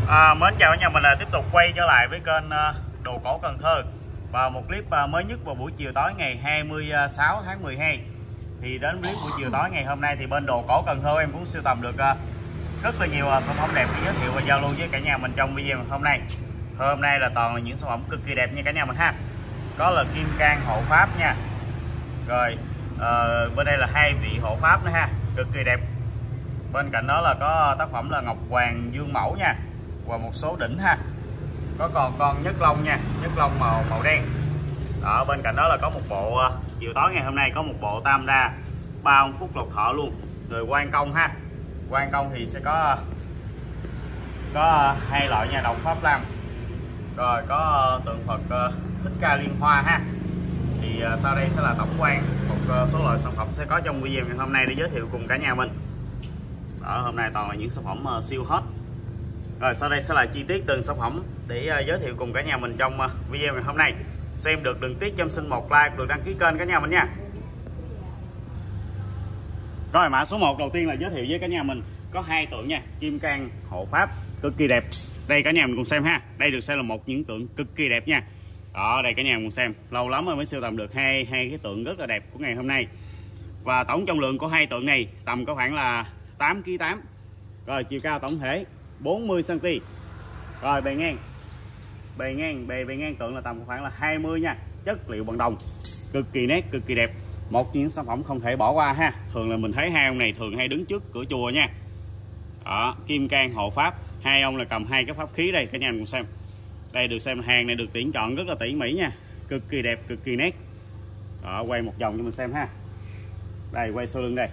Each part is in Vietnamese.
Mến chào cả nhà, mình tiếp tục quay trở lại với kênh Đồ Cổ Cần Thơ và một clip mới nhất vào buổi chiều tối ngày 26 tháng 12. Thì đến clip buổi chiều tối ngày hôm nay thì bên Đồ Cổ Cần Thơ em cũng sưu tầm được rất là nhiều sản phẩm đẹp để giới thiệu và giao lưu với cả nhà mình trong video hôm nay. Hôm nay là toàn là những sản phẩm cực kỳ đẹp nha cả nhà mình ha. Có là kim cang hộ pháp nha. Rồi bên đây là hai vị hộ pháp nữa ha, cực kỳ đẹp. Bên cạnh đó là có tác phẩm là ngọc hoàng dương mẫu nha, và một số đỉnh ha. Có còn con nhất long nha, nhất long màu đen. Ở bên cạnh đó là có một bộ chiều tối ngày hôm nay có một bộ tam đa 3 ông phúc lộc thọ luôn. Rồi quan công ha. Quan công thì sẽ có hai loại nha, đồng pháp lam. Rồi có tượng Phật Thích Ca Liên Hoa ha. Thì sau đây sẽ là tổng quan một số loại sản phẩm sẽ có trong video ngày hôm nay để giới thiệu cùng cả nhà mình. Đó, hôm nay toàn là những sản phẩm siêu hot. Rồi sau đây sẽ là chi tiết từng sản phẩm để giới thiệu cùng cả nhà mình trong video ngày hôm nay. Xem được đừng tiếc cho xin một like, được đăng ký kênh cả nhà mình nha. Rồi mã số 1 đầu tiên là giới thiệu với cả nhà mình có hai tượng nha, kim cang hộ pháp cực kỳ đẹp. Đây cả nhà mình cùng xem ha. Đây được xem là một những tượng cực kỳ đẹp nha. Đó, đây cả nhà mình cùng xem. Lâu lắm rồi mới sưu tầm được hai cái tượng rất là đẹp của ngày hôm nay. Và tổng trọng lượng của hai tượng này tầm có khoảng là 8,8 kg. Rồi chiều cao tổng thể 40 cm. Rồi bề ngang bề ngang tượng là tầm khoảng là 20 nha. Chất liệu bằng đồng, cực kỳ nét, cực kỳ đẹp. Một trong những sản phẩm không thể bỏ qua ha. Thường là mình thấy hai ông này thường hay đứng trước cửa chùa nha. Đó, kim cang hộ pháp, hai ông là cầm hai cái pháp khí đây cả nhà mình cùng xem. Đây được xem hàng này được tuyển chọn rất là tỉ mỉ nha, cực kỳ đẹp, cực kỳ nét. Đó, quay một vòng cho mình xem ha. Đây quay sau lưng đây.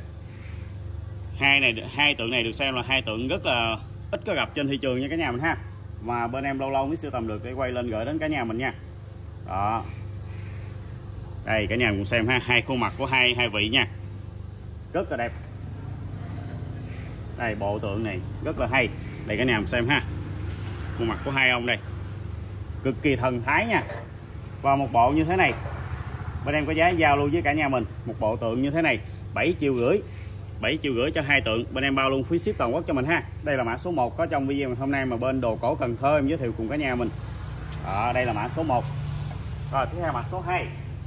Hai tượng này được xem là hai tượng rất là ít có gặp trên thị trường nha cả nhà mình ha. Mà bên em lâu lâu mới sưu tầm được để quay lên gửi đến cả nhà mình nha. Đó. Đây cả nhà mình cùng xem ha, hai khuôn mặt của hai vị nha. Rất là đẹp. Đây bộ tượng này rất là hay. Đây cả nhà mình xem ha. Khuôn mặt của hai ông đây. Cực kỳ thần thái nha. Và một bộ như thế này bên em có giá giao lưu với cả nhà mình. Một bộ tượng như thế này 7,5 triệu. 7,5 triệu cho hai tượng. Bên em bao luôn phí ship toàn quốc cho mình ha. Đây là mã số 1 có trong video hôm nay mà bên Đồ Cổ Cần Thơ em giới thiệu cùng cả nhà mình. Đây là mã số 1. Rồi tiếp theo mã số 2.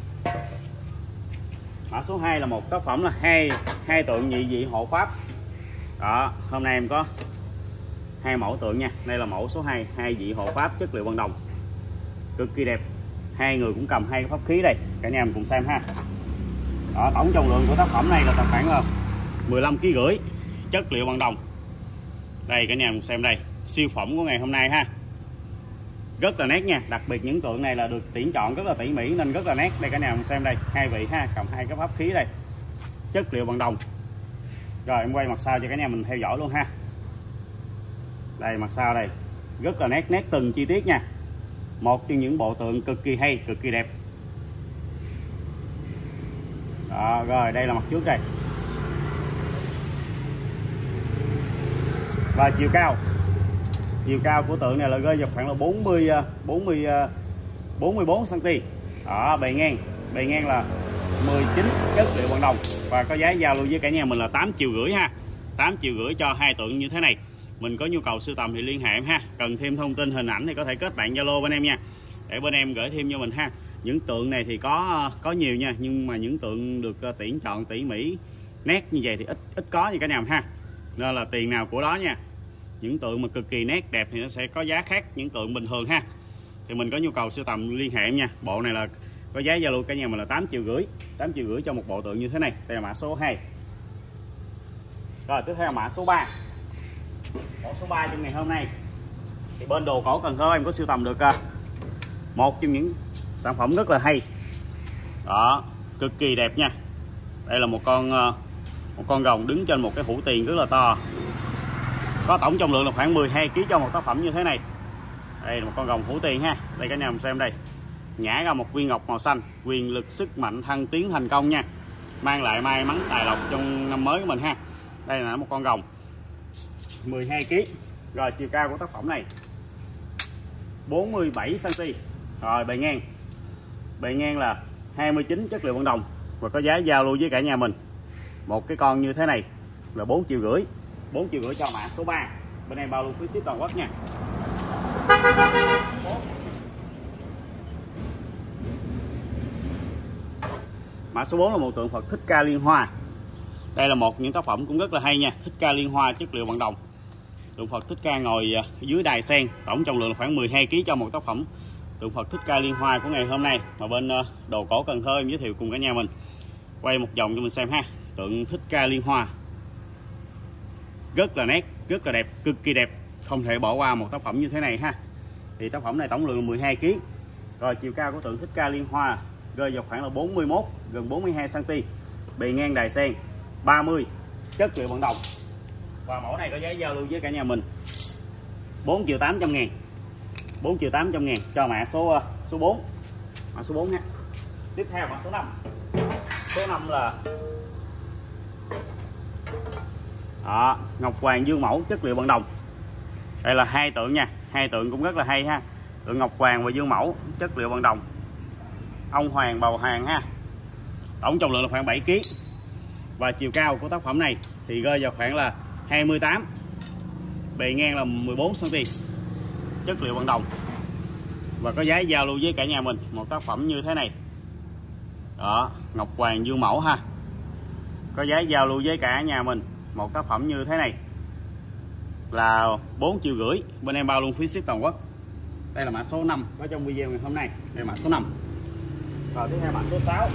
Mã số 2 là một tác phẩm là hai tượng nhị vị hộ pháp. Đó, hôm nay em có hai mẫu tượng nha. Đây là mẫu số 2, hai vị hộ pháp chất liệu bằng đồng. Cực kỳ đẹp. Hai người cũng cầm hai cái pháp khí đây. Cả nhà mình cùng xem ha. Đó, tổng trọng lượng của tác phẩm này là tầm khoảng là 15,5 kg. Chất liệu bằng đồng. Đây cả nhà mình xem đây, siêu phẩm của ngày hôm nay ha. Rất là nét nha, đặc biệt những tượng này là được tuyển chọn rất là tỉ mỉ nên rất là nét. Đây cả nhà mình xem đây, hai vị ha, cầm hai cái pháp khí đây. Chất liệu bằng đồng. Rồi em quay mặt sau cho cả nhà mình theo dõi luôn ha. Đây mặt sau đây, rất là nét từng chi tiết nha. Một trong những bộ tượng cực kỳ hay, cực kỳ đẹp. Đó, rồi đây là mặt trước đây. Và chiều cao của tượng này là rơi vào khoảng là 44 cm. Đó, bề ngang là 19, chất liệu bằng đồng. Và có giá giao lưu với cả nhà mình là 8,5 triệu ha. 8,5 triệu cho hai tượng như thế này. Mình có nhu cầu sưu tầm thì liên hệ em ha. Cần thêm thông tin hình ảnh thì có thể kết bạn Zalo bên em nha, để bên em gửi thêm cho mình ha. Những tượng này thì có nhiều nha, nhưng mà những tượng được tuyển chọn tỉ mỉ nét như vậy thì ít có như cả nhà mình ha. Nên là tiền nào của đó nha. Những tượng mà cực kỳ nét đẹp thì nó sẽ có giá khác những tượng bình thường ha. Thì mình có nhu cầu sưu tầm liên hệ em nha. Bộ này là có giá giao lưu cả nhà mình là 8,5 triệu. 8,5 triệu cho một bộ tượng như thế này. Đây là mã số 2. Rồi tiếp theo mã số 3. Mẫu số 3 trong ngày hôm nay thì bên Đồ Cổ Cần Thơ em có sưu tầm được một trong những sản phẩm rất là hay. Đó, cực kỳ đẹp nha. Đây là một con rồng đứng trên một cái hũ tiền rất là to. Có tổng trọng lượng là khoảng 12 kg cho một tác phẩm như thế này. Đây là một con rồng hũ tiền ha. Đây cả nhà mình xem đây. Nhả ra một viên ngọc màu xanh, quyền lực sức mạnh thăng tiến thành công nha. Mang lại may mắn tài lộc trong năm mới của mình ha. Đây là một con rồng 12 kg. Rồi chiều cao của tác phẩm này 47 cm. Rồi bề ngang là 29, chất liệu bằng đồng. Và có giá giao lưu với cả nhà mình. Một cái con như thế này là 4,5 triệu. 4,5 triệu cho mã số 3. bên em bao luôn phí ship toàn quốc nha. Mã số 4 là một tượng Phật Thích Ca Liên Hoa. Đây là một những tác phẩm cũng rất là hay nha. Thích Ca Liên Hoa chất liệu bằng đồng. Tượng Phật Thích Ca ngồi dưới đài sen, tổng trọng lượng là khoảng 12 kg cho một tác phẩm tượng Phật Thích Ca Liên Hoa của ngày hôm nay mà bên Đồ Cổ Cần Thơ em giới thiệu cùng cả nhà mình. Quay một vòng cho mình xem ha. Tượng Thích Ca Liên Hoa rất là nét, rất là đẹp, cực kỳ đẹp, không thể bỏ qua một tác phẩm như thế này ha. Thì tác phẩm này tổng lượng là 12 kg. Rồi chiều cao của tượng Thích Ca Liên Hoa rơi vào khoảng là 41 gần 42 cm. Bề ngang đài sen 30, chất liệu bằng đồng. Và mẫu này có giá giao lưu với cả nhà mình 4.800.000. 4.800.000 cho mã số 4. Mã số 4 nha. Tiếp theo mã số 5. Số 5 là Ngọc Hoàng Dương Mẫu chất liệu bằng đồng. Đây là hai tượng nha, hai tượng cũng rất là hay ha. Tượng Ngọc Hoàng và Dương Mẫu chất liệu bằng đồng. Ông Hoàng bầu Hoàng ha. Tổng trọng lượng là khoảng 7 kg. Và chiều cao của tác phẩm này thì rơi vào khoảng là 28. Bề ngang là 14 cm. Chất liệu bằng đồng. Và có giá giao lưu với cả nhà mình một tác phẩm như thế này. Đó, Ngọc Hoàng Dương Mẫu ha. Có giá giao lưu với cả nhà mình một tác phẩm như thế này là 4,5 triệu. Bên em bao luôn phí ship toàn quốc. Đây là mã số 5 có trong video ngày hôm nay. Đây là mã số 5. Rồi tiếp theo mã số 6.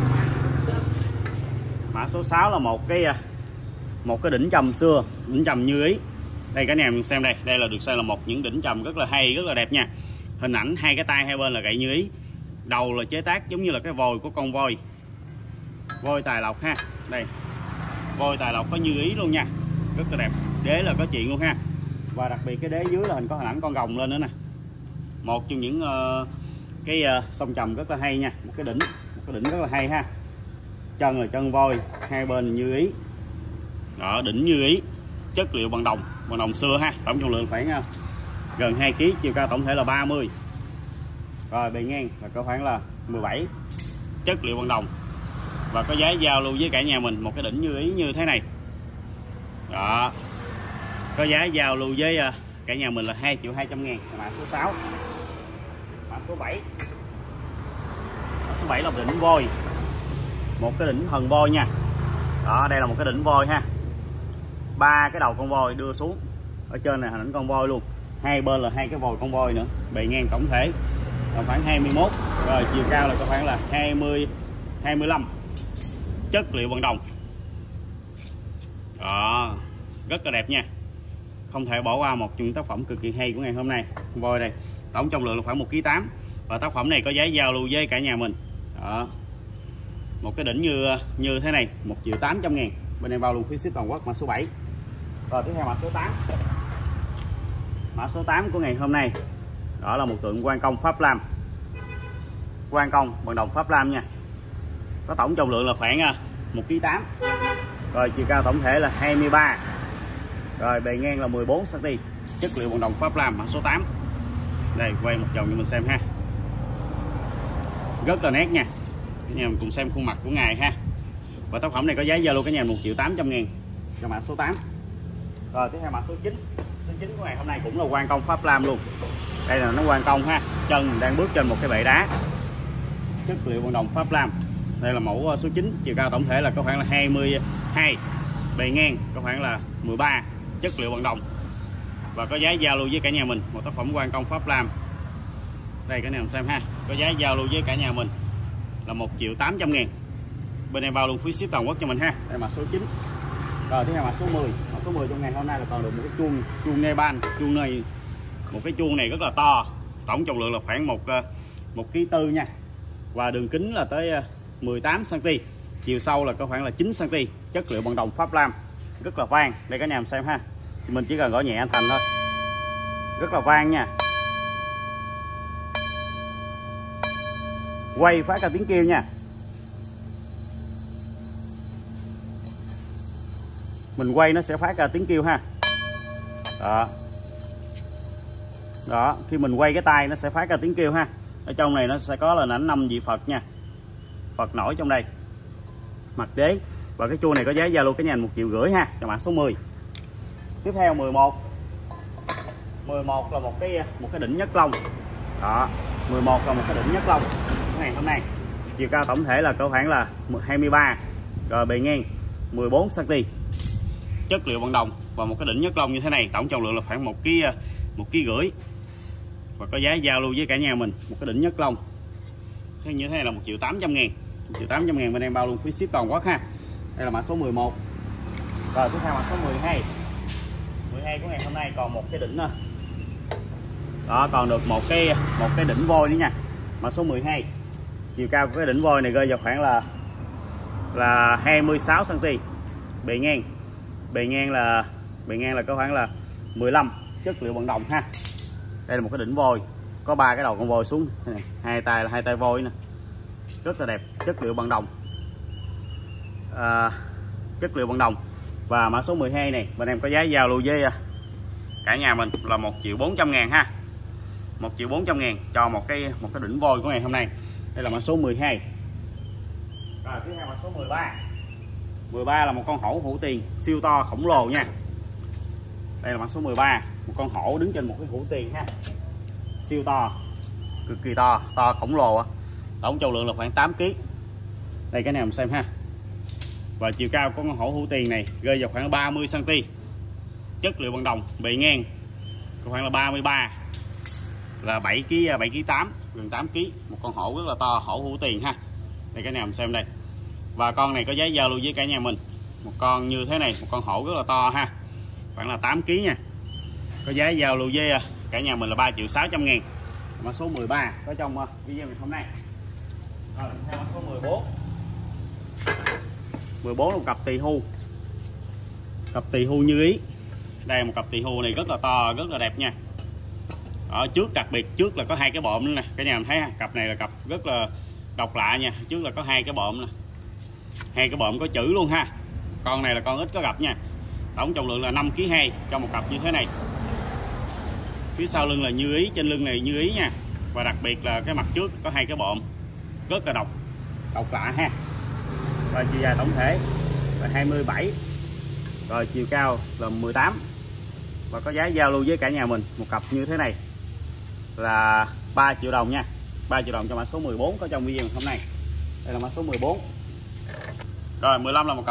Mã số 6 là một cái đỉnh trầm xưa, đỉnh trầm Như Ý. Đây cả nhà mình xem đây, đây là được xem là một những đỉnh trầm rất là hay, rất là đẹp nha. Hình ảnh hai cái tay hai bên là gậy Như Ý. Đầu là chế tác giống như là cái vòi của con voi. Voi Tài Lộc ha. Đây. Voi Tài Lộc có Như Ý luôn nha. Rất là đẹp. Đế là có chuyện luôn ha. Và đặc biệt cái đế dưới là hình có hình ảnh con rồng lên nữa nè. Một trong những cái song trầm rất là hay nha. Một cái đỉnh rất là hay ha. Chân là chân voi, hai bên Như Ý. Đó, đỉnh Như Ý. Chất liệu bằng đồng xưa ha. Tổng trọng lượng khoảng gần 2 kg, chiều cao tổng thể là 30. Rồi bề ngang là có khoảng là 17. Chất liệu bằng đồng. Và có giá giao lưu với cả nhà mình một cái đỉnh Như Ý như thế này. Đó. Có giá giao lưu với cả nhà mình là 2.200.000. Mã số 6. Mã số 7. Mã số 7 là đỉnh voi. Một cái đỉnh thần voi nha. Đó, đây là một cái đỉnh voi ha. 3 cái đầu con voi đưa xuống. Ở trên này hình ảnh con voi luôn. Hai bên là hai cái vòi con voi nữa. Bề ngang tổng thể là khoảng 21. Rồi chiều cao là có khoảng là 25. Chất liệu bằng đồng. Đó, rất là đẹp nha. Không thể bỏ qua một trong tác phẩm cực kỳ hay của ngày hôm nay. Con voi đây, tổng trọng lượng là khoảng 1,8 kg. Và tác phẩm này có giá giao lưu với cả nhà mình. Đó. Một cái đỉnh như thế này 1.800.000. Bên em bao luôn phí ship toàn quốc. Mã số 7. Rồi tiếp theo mã số 8. Mã số 8 của ngày hôm nay đó là một tượng Quan Công Pháp Lam. Quan Công bằng đồng Pháp Lam nha. Có tổng trọng lượng là khoảng 1,8 kg. Rồi chiều cao tổng thể là 23. Rồi bề ngang là 14 cm. Chất liệu bằng đồng Pháp Lam. Mã số 8. Đây quay một vòng cho mình xem ha. Rất là nét nha. Cả nhà mình cùng xem khuôn mặt của ngài ha. Và tác phẩm này có giá giao lưu cả nhà 1.800.000 cho mã số 8. Rồi tiếp theo mã số 9. Số 9 của ngày hôm nay cũng là Quan Công Pháp Lam luôn. Đây là nó Quan Công ha. Chân đang bước trên một cái bệ đá. Chất liệu bằng đồng Pháp Lam. Đây là mẫu số 9. Chiều cao tổng thể là có khoảng là 22. Bề ngang có khoảng là 13. Chất liệu bằng đồng. Và có giá giao lưu với cả nhà mình một tác phẩm Quan Công Pháp Lam. Đây cả nhà mình xem ha. Có giá giao lưu với cả nhà mình là 1.800.000. Bên em bao luôn phí ship toàn quốc cho mình ha. Đây là mã số 9. Rồi tiếp theo mã số 10. Mã số 10 trong ngày hôm nay là còn được một cái chuông Nepal. Chuông này, một cái chuông này rất là to. Tổng trọng lượng là khoảng 1,4 kg nha. Và đường kính là tới 18 cm. Chiều sâu là có khoảng là 9 cm. Chất liệu bằng đồng Pháp Lam. Rất là vang. Đây cả nhà mình xem ha. Thì mình chỉ cần gõ nhẹ anh thành thôi. Rất là vang nha. Quay phát ra tiếng kêu nha. Mình quay nó sẽ phát ra tiếng kêu ha. Đó. Đó, khi mình quay cái tay nó sẽ phát ra tiếng kêu ha. Ở trong này nó sẽ có là ảnh 5 vị Phật nha. Phật nổi trong đây. Mặt đế. Và cái chuông này có giá giao lưu cái nhà 1,5 triệu ha, cho mã số 10. Tiếp theo 11. 11 là một cái đỉnh nhất long. Đó, 11 là một cái đỉnh nhất long cái ngày hôm nay. Chiều cao tổng thể là cỡ khoảng là 23, rồi bề ngang 14 cm. Chất liệu bằng đồng và một cái đỉnh nhất long như thế này, tổng trọng lượng là khoảng 1,5 kg. Và có giá giao lưu với cả nhà mình một cái đỉnh nhất long thế như thế này là 1.800.000. 1.800.000 bên em bao luôn phí ship toàn quốc ha. Đây là mã số 11. Rồi tiếp theo mã số 12. 12 của ngày hôm nay còn một cái đỉnh nữa. Đó, còn được một cái đỉnh voi nữa nha. Mã số 12. Chiều cao của cái đỉnh voi này rơi vào khoảng là 26 cm. Bề ngang là có khoảng là 15, chất liệu bằng đồng ha. Đây là một cái đỉnh voi, có 3 cái đầu con voi xuống này. Hai tay voi nè, rất là đẹp, chất liệu bằng đồng. Chất liệu bằng đồng. Và mã số 12 này bên em có giá giao lưu với cả nhà mình là 1.400.000 ha. 1.400.000 cho một cái đỉnh voi của ngày hôm nay. Đây là mã số 12. Rồi tiếp theo mã số 13. 13 là một con hổ hữu tiền siêu to khổng lồ nha. Đây là mã số 13, một con hổ đứng trên một cái hữu tiền ha. Siêu to, cực kỳ to khổng lồ á. Tổng trọng lượng là khoảng 8 kg. Đây cái này mình xem ha. Và chiều cao của con hổ hữu tiền này rơi vào khoảng 30 cm. Chất liệu bằng đồng, bề ngang khoảng là 33, là 7 kg 8, gần 8 kg. Một con hổ rất là to, hổ hữu tiền ha. Đây cái này mình xem đây. Và con này có giá giao lưu với cả nhà mình. Một con như thế này, một con hổ rất là to ha. Khoảng là 8 kg nha. Có giá giao lưu với cả nhà mình là 3.600.000. Mã số 13 có trong video ngày hôm nay. Rồi theo mã số 14. 14 là một cặp tỳ hưu. Cặp tỳ hưu như ý. Đây một cặp tỳ hưu này rất là to, rất là đẹp nha. Ở trước đặc biệt trước là có 2 cái bộm nữa nè. Cả nhà mình thấy ha, cặp này là cặp rất là độc lạ nha. Trước là có 2 cái bộm nè. 2 cái bộm có chữ luôn ha. Con này là con ít có gặp nha. Tổng trọng lượng là 5,2 kg cho một cặp như thế này. Phía sau lưng là như ý, trên lưng này như ý nha. Và đặc biệt là cái mặt trước có 2 cái bộm rất là độc lạ ha. Và chiều dài tổng thể là 27, rồi chiều cao là 18. Và có giá giao lưu với cả nhà mình một cặp như thế này là 3 triệu đồng nha. 3 triệu đồng cho mã số 14 có trong video hôm nay. Đây là mã số 14. Rồi 15 là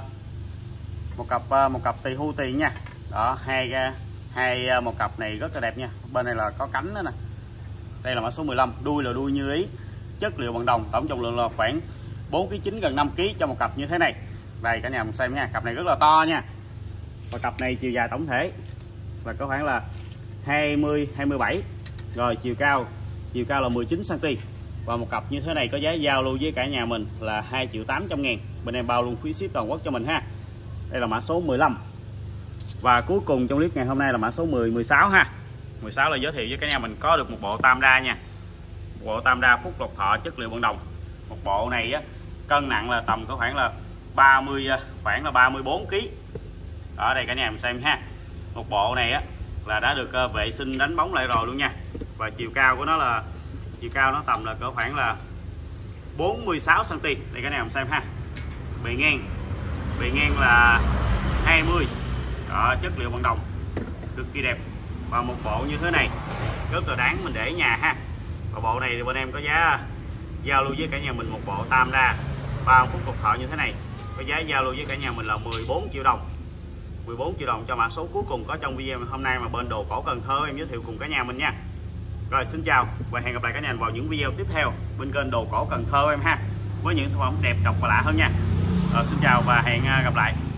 một cặp tỳ hưu tiền nha. Đó, một cặp này rất là đẹp nha. Bên này là có cánh nữa nè. Đây là mã số 15, đuôi là đuôi như ý, chất liệu bằng đồng, tổng trọng lượng là khoảng 4,9 kg, gần 5 kg cho một cặp như thế này. Đây cả nhà mình xem nha, cặp này rất là to nha. Và cặp này chiều dài tổng thể là có khoảng là 27, rồi chiều cao là 19 cm. Và một cặp như thế này có giá giao lưu với cả nhà mình là 2.800.000. Bên em bao luôn phí ship toàn quốc cho mình ha. Đây là mã số 15. Và cuối cùng trong clip ngày hôm nay là mã số 16 ha. 16 là giới thiệu với cả nhà mình có được một bộ tam đa nha. Một bộ tam đa Phúc Lộc Thọ chất liệu bằng đồng. Một bộ này á, cân nặng là tầm có khoảng là 34 kg. Ở đây cả nhà mình xem ha. Một bộ này á là đã được vệ sinh đánh bóng lại rồi luôn nha. Và chiều cao của nó tầm là cỡ khoảng là 46 cm. Đây cả nhà mình xem ha. Bề ngang là 20. Đó, chất liệu bằng đồng cực kỳ đẹp. Và một bộ như thế này rất là đáng mình để ở nhà ha. Và bộ này thì bên em có giá giao lưu với cả nhà mình một bộ tam đa 3 Phúc Lộc Thọ như thế này, có giá giao lưu với cả nhà mình là 14 triệu đồng. 14 triệu đồng cho mã số cuối cùng có trong video hôm nay mà bên Đồ Cổ Cần Thơ em giới thiệu cùng cả nhà mình nha. Rồi xin chào và hẹn gặp lại cả nhà vào những video tiếp theo bên kênh Đồ Cổ Cần Thơ em ha, với những sản phẩm đẹp độc và lạ hơn nha. Rồi xin chào và hẹn gặp lại.